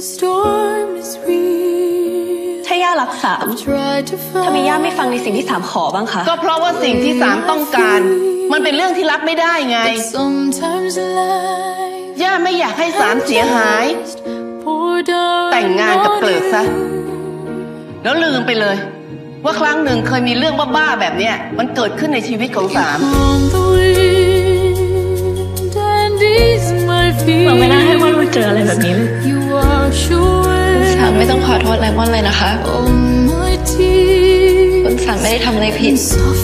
ถ้าย่ารักสามทำไมย่าไม่ฟังในสิ่งที่สามขอบ้างคะก็เพราะว่าสิ่งที่สามต้องการมันเป็นเรื่องที่รับไม่ได้ไงย่าไม่อยากให้สามเสียหายแต่งงานกับเกลิกซะแล้วลืมไปเลยว่าครั้งหนึ่งเคยมีเรื่องบ้าๆแบบเนี้ยมันเกิดขึ้นในชีวิตของสามเราไม่น่าให้มอนมาเจออะไรแบบนี้เลยสามไม่ต้องขอโทษไลมอนเลยนะคะคุณสามไม่ได้ทำอะไรผิด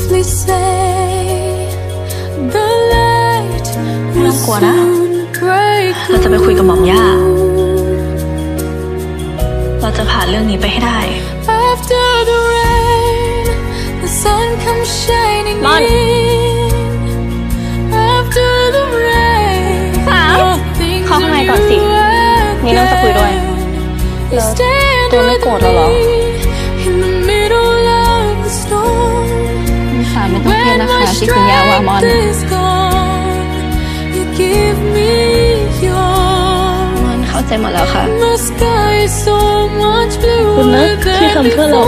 ไม่ต้องกลัวนะเราจะไปคุยกับหม่อมย่าเราจะผ่านเรื่องนี้ไปให้ได้มอนสามเข้าข้างในก่อนสิมีเรื่องจะคุยด้วยแล้วตัวไม่โกรธเราหรอสามไม่ต้องเครียดนะคะที่คุณย่าว่ามอนเข้าใจหมดแล้วค่ะคุณนะที่ทำเพื่อเรา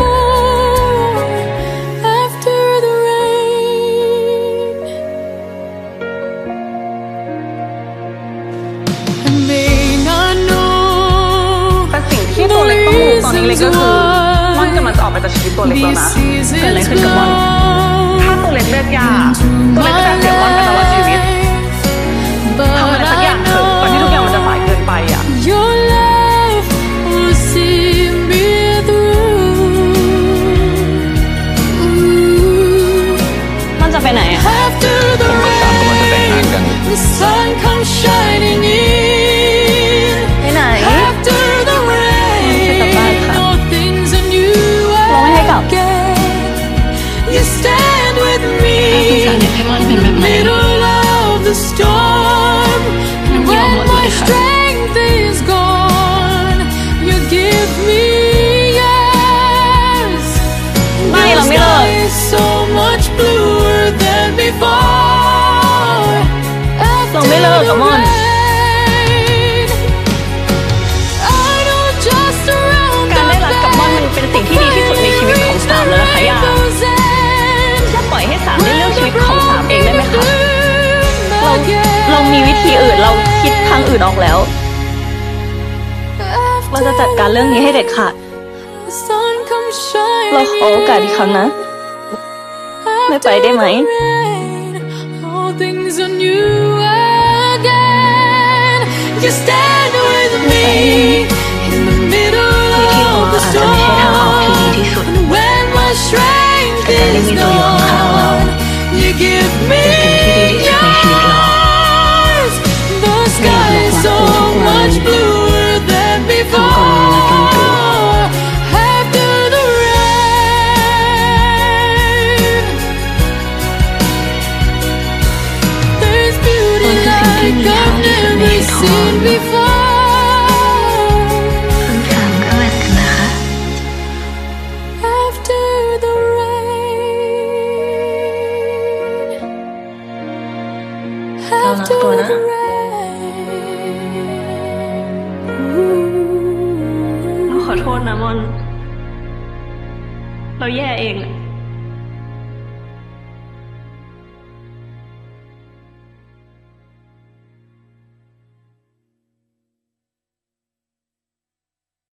แต่สิ่งที่ตัวเล็กต้องรู้ตอนนี้เลยก็คือม่อนกำลังจะออกไปจากชีวิตตัวเล็กแล้วนะเกิดอะไรขึ้นกับม่อนถ้าตัวเล็กเลือกยาตัวเล็กก็จะเสียม่อนไปตลอดชีวิตทำอะไรสักอย่างเถอะก่อนที่ทุกอย่างมันจะสายเกินไปอ่ะม่อนจะไปไหนอะผมกับสามกำลังจะแต่งงานกันไปไหนจะกลับบ้านค่ะเราไม่ให้กลับถ้าคุณสามอยากให้ม่อนเป็นแบบไหนยอมหมดเลยค่ะไม่เราไม่เลิกเราไม่เลิกกับม่อนการได้รักกับม่อนมันเป็นสิ่งที่ดีที่สุดในชีวิตของสามเลยนะคะย่าปล่อยให้สามได้เลือกชีวิตของสามเองได้ไหมคะเรามีวิธีอื่นเราคิดทางอื่นออกแล้วเราจะจัดการเรื่องนี้ให้เด็ดขาดเราขอโอกาสอีกครั้งนะไม่ไปได้ไหมวิธีของเราอาจจะไม่ใช่ทางออกที่ดีที่สุดแต่การได้มีตัวอยู่ข้างๆเราเป็นสิ่งที่ดีที่สุดในชีวิตเราอย่าหลงรักตัวทุกวันทำก่อนนอนและตอนตื่นมันคือสิ่งที่มีค่าที่สุดในชีวิตของเราคุณสามก็เหมือนกันนะคะเรารักตัวนะเราขอโทษนะมอนเราแย่เองแหละ